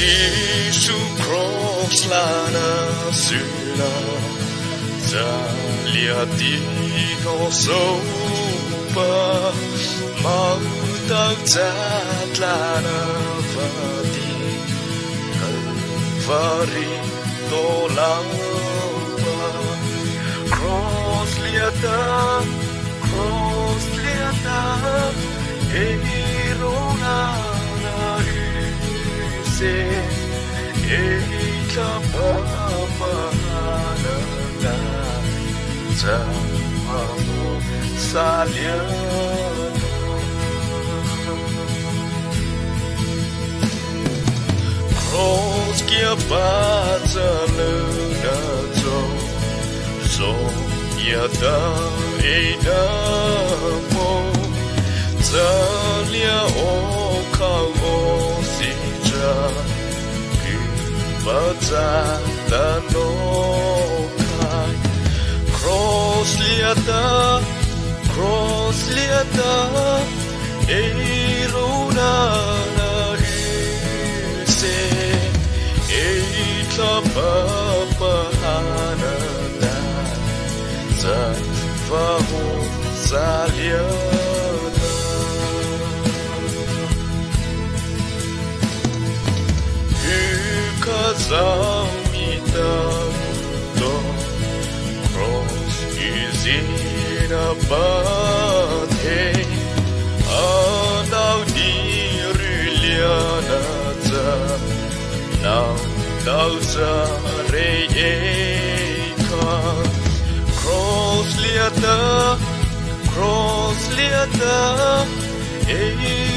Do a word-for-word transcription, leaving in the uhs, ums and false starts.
Jesus cross lana sula zalia di no sopa mau tak zat lana vadi vari to laupa cross liata cross liata erona Eita papa na Zamamu saliano Cross kia baza luna zo Zo yada eida mo Zalia oka o sija Bazata no kai Cross liata Cross liata Eiruna na ise Eita papa hana na Zafahu saliana Zamita do cross is in a bate Anau diriliana za now dauza reika Cross liata cross liata